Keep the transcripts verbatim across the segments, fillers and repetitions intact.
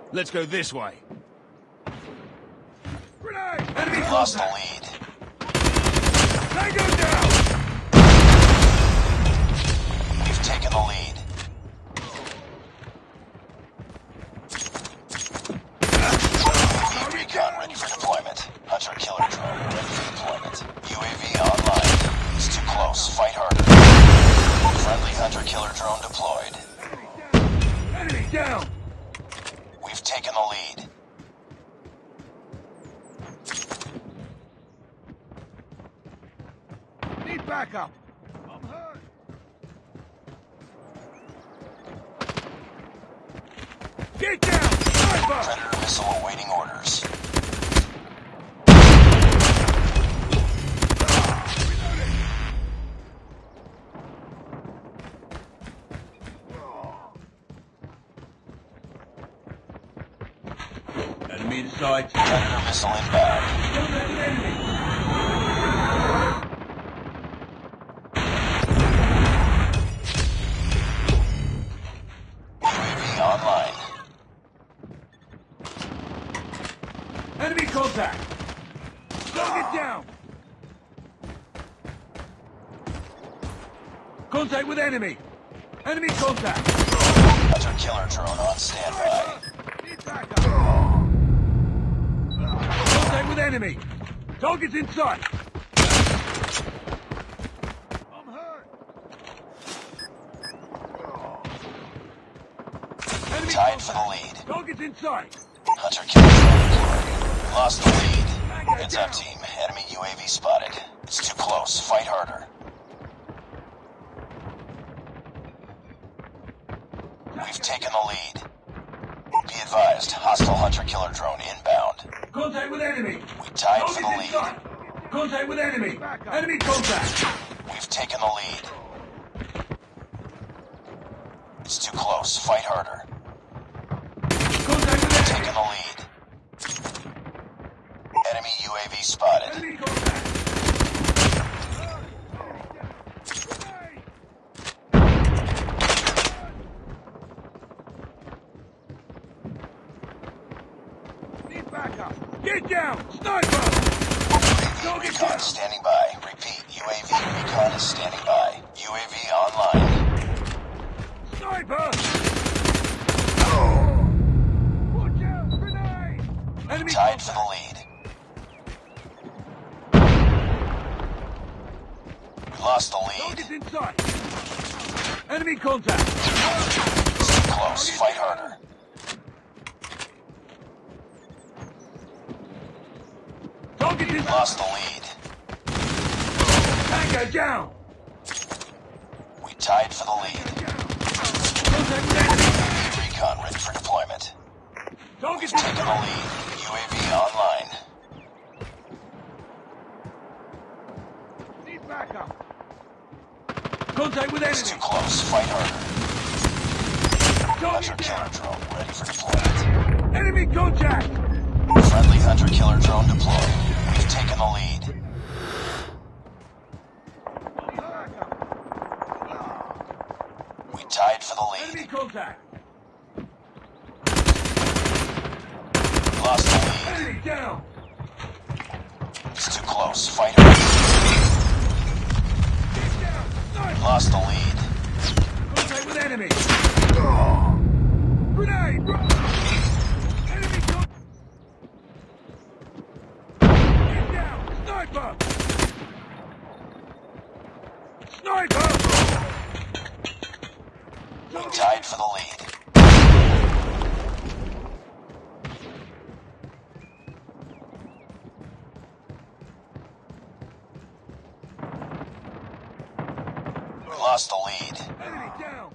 Let's go this way. Grenade! We lost the lead. Tango down! We've taken the lead. U A V recon ready for deployment. Hunter killer drone ready for deployment. U A V online. It's too close. Fight harder. Friendly hunter killer drone deployed. Enemy down! We've taken the lead. Need backup! I'm hurt! Get down! Sniper! Predator missile awaiting orders. Enemy in sight. Predator missile inbound. U A V online. Enemy contact! Target down! Contact with enemy! Enemy contact! Hunter killer drone on standby. Need backup! Contact with enemy! Target's in sight! I'm hurt! Enemy Tied for the contact. lead. Target's in sight! Hunter killer drone deployed. We lost the lead. Heads up, team. Enemy U A V spotted. It's too close. Fight harder. We've taken the lead. Be advised, hostile hunter killer drone inbound. Contact with enemy! We tied for Target's the in lead. sight! Contact with enemy! Enemy contact! We've taken the lead. It's too close. Fight harder. Contact with enemy! Taking the lead. Enemy U A V spotted. Enemy contact! Need backup! Get down! Sniper! U A V recon standing by. Repeat, U A V recon is standing by. U A V online. Sniper! Watch out! Grenade! Enemy Tied for contact! the lead. We lost the lead. Target's in sight! Enemy contact! It's too close. Fight harder. Target's in We lost the lead. Tango down! We tied for the lead. Contact with enemy! U A V recon ready for deployment. Target's in Taking the sight! lead. U A V online. Need backup! Contact with It's too enemy! close. Fight harder. Hunter Target killer down! drone ready for deployment. Enemy contact! Friendly hunter killer drone deployed. We've taken the lead. We tied for the Enemy lead. contact! We lost the lead. Enemy down! It's too close. Fight harder. Get down! We Sniper! lost the lead. Contact with enemy! Grenade! Run! Enemy contact! Get down! Sniper! Sniper! We tied for the lead. We lost the lead. Enemy down!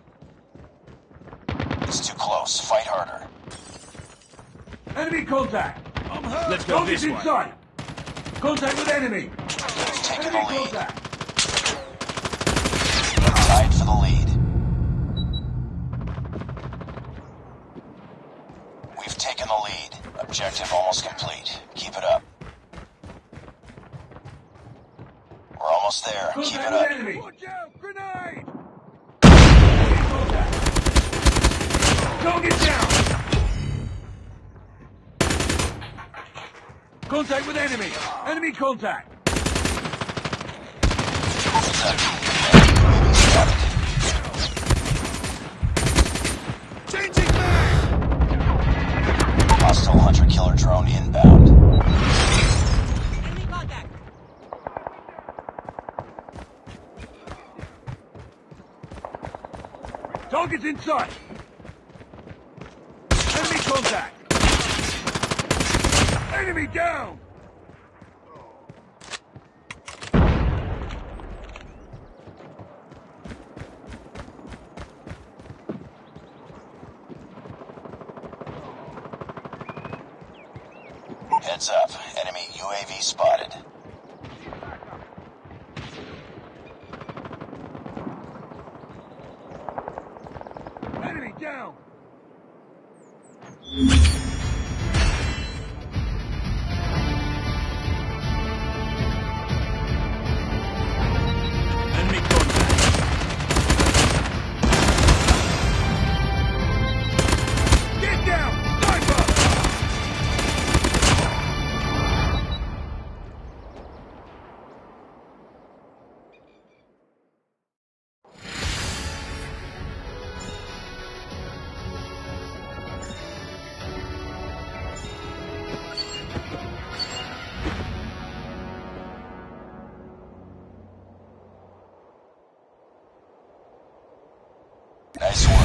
It's too close. Fight harder. Enemy contact! I'm hurt! Let's go Target's this in way. sight! Contact with enemy! We've taken Enemy the lead. contact! Tied for the lead. We've taken the lead. Objective almost complete. Keep it up. We're almost there. Keep Contact it with up. enemy! Watch out! Grenade! Enemy contact! Target down! Contact with enemy! Enemy contact! Changing back! Hostile hunter-killer drone inbound. Enemy contact. Target's in sight! Enemy contact! Enemy down! Heads up. Enemy U A V spotted. Enemy down! Enemy contact. Get down! Sniper! Nice work.